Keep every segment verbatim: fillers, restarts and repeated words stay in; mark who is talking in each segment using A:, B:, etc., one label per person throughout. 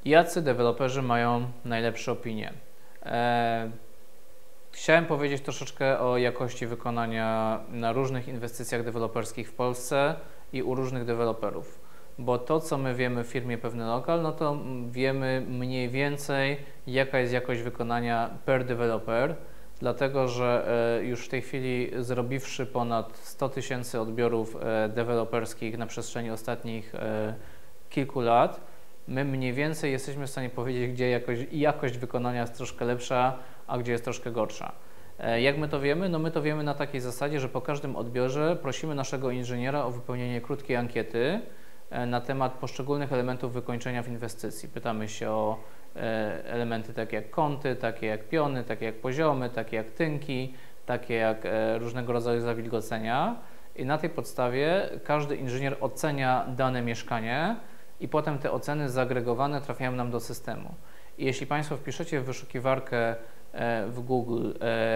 A: Jacy deweloperzy mają najlepsze opinie? E, chciałem powiedzieć troszeczkę o jakości wykonania na różnych inwestycjach deweloperskich w Polsce i u różnych deweloperów. Bo to, co my wiemy w firmie Pewny Lokal, no to wiemy mniej więcej, jaka jest jakość wykonania per deweloper, dlatego że e, już w tej chwili zrobiwszy ponad sto tysięcy odbiorów e, deweloperskich na przestrzeni ostatnich e, kilku lat, my mniej więcej jesteśmy w stanie powiedzieć, gdzie jakość, jakość wykonania jest troszkę lepsza, a gdzie jest troszkę gorsza. Jak my to wiemy? No my to wiemy na takiej zasadzie, że po każdym odbiorze prosimy naszego inżyniera o wypełnienie krótkiej ankiety na temat poszczególnych elementów wykończenia w inwestycji. Pytamy się o elementy takie jak kąty, takie jak piony, takie jak poziomy, takie jak tynki, takie jak różnego rodzaju zawilgocenia i na tej podstawie każdy inżynier ocenia dane mieszkanie i potem te oceny zagregowane trafiają nam do systemu. I jeśli Państwo wpiszecie w wyszukiwarkę w Google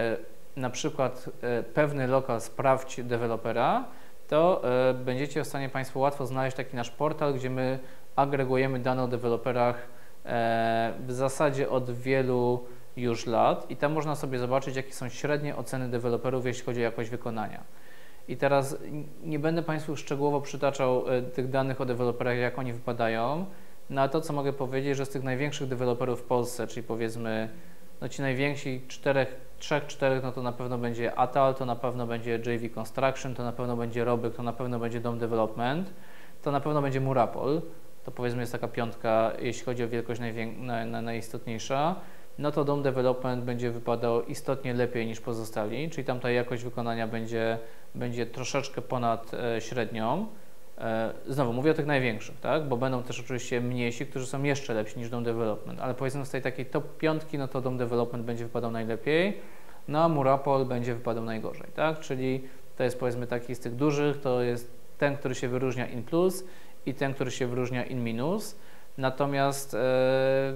A: na przykład Pewny Lokal sprawdź dewelopera, to będziecie w stanie Państwo łatwo znaleźć taki nasz portal, gdzie my agregujemy dane o deweloperach w zasadzie od wielu już lat i tam można sobie zobaczyć, jakie są średnie oceny deweloperów, jeśli chodzi o jakość wykonania. I teraz nie będę Państwu szczegółowo przytaczał tych danych o deweloperach, jak oni wypadają, no ale to, co mogę powiedzieć, że z tych największych deweloperów w Polsce, czyli powiedzmy no ci najwięksi czterech, trzech, czterech, no to na pewno będzie Atal, to na pewno będzie J V Construction, to na pewno będzie Robyk, to na pewno będzie Dom Development, to na pewno będzie Murapol, to powiedzmy jest taka piątka, jeśli chodzi o wielkość na, na, najistotniejsza, no to Dom Development będzie wypadał istotnie lepiej niż pozostali, czyli tam ta jakość wykonania będzie, będzie troszeczkę ponad e, średnią. E, znowu mówię o tych największych, tak? Bo będą też oczywiście mniejsi, którzy są jeszcze lepsi niż Dom Development, ale powiedzmy z tej takiej top piątki, no to Dom Development będzie wypadał najlepiej, no a Murapol będzie wypadał najgorzej, tak? Czyli to jest powiedzmy taki z tych dużych, to jest ten, który się wyróżnia in plus i ten, który się wyróżnia in minus, natomiast e,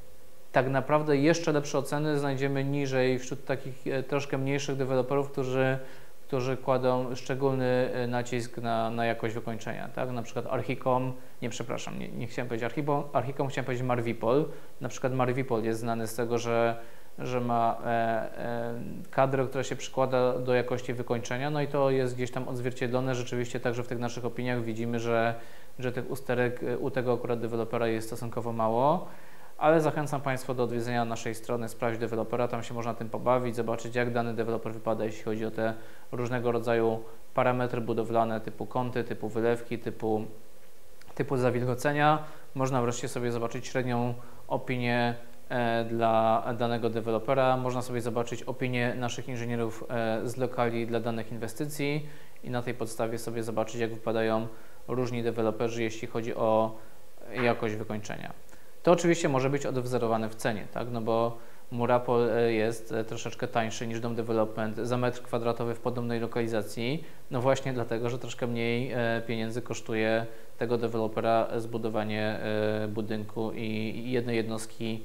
A: tak naprawdę jeszcze lepsze oceny znajdziemy niżej wśród takich troszkę mniejszych deweloperów, którzy, którzy kładą szczególny nacisk na, na jakość wykończenia, tak? Na przykład Archicom, nie przepraszam, nie, nie chciałem powiedzieć Archicom, Archicom chciałem powiedzieć Marvipol. Na przykład Marvipol jest znany z tego, że, że ma e, e, kadrę, która się przykłada do jakości wykończenia, no i to jest gdzieś tam odzwierciedlone rzeczywiście także w tych naszych opiniach widzimy, że, że tych usterek u tego akurat dewelopera jest stosunkowo mało. Ale zachęcam Państwa do odwiedzenia naszej strony Sprawdź Dewelopera, tam się można tym pobawić, zobaczyć jak dany deweloper wypada, jeśli chodzi o te różnego rodzaju parametry budowlane typu kąty, typu wylewki, typu, typu zawilgocenia. Można wreszcie sobie zobaczyć średnią opinię e, dla danego dewelopera, można sobie zobaczyć opinię naszych inżynierów e, z lokali dla danych inwestycji i na tej podstawie sobie zobaczyć jak wypadają różni deweloperzy, jeśli chodzi o jakość wykończenia. To oczywiście może być odwzorowane w cenie, tak? No bo Murapol jest troszeczkę tańszy niż Dom Development za metr kwadratowy w podobnej lokalizacji, no właśnie dlatego, że troszkę mniej pieniędzy kosztuje tego dewelopera zbudowanie budynku i jednej jednostki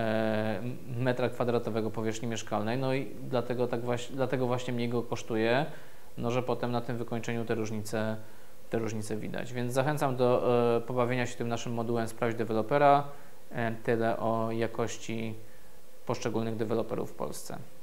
A: metra kwadratowego powierzchni mieszkalnej, no i dlatego, tak właśnie, dlatego właśnie mniej go kosztuje, no że potem na tym wykończeniu te różnice te różnice widać. Więc zachęcam do e, pobawienia się tym naszym modułem Sprawdź Dewelopera. E, tyle o jakości poszczególnych deweloperów w Polsce.